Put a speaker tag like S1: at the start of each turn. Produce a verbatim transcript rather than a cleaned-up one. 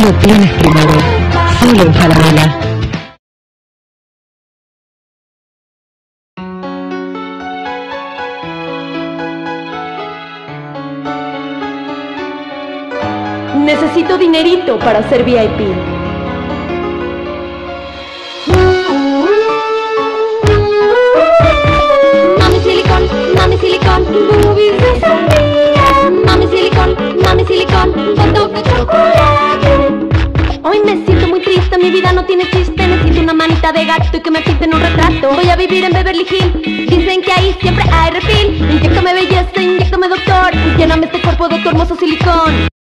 S1: lo tienes primero. Solo en Falabella.
S2: Necesito dinerito para ser V I P.
S3: Mami silicón, mami silicón, boobies de sandía. Mami silicón, mami silicón, con toque de chocolate.
S2: Hoy me siento muy triste, mi vida no tiene chiste. Necesito una manita de gato y que me pinten un retrato. Voy a vivir en Beverly Hills, dicen que ahí siempre hay refil. Inyéctame belleza, inyéctame doctor, lléname este cuerpo de tu hermoso silicón.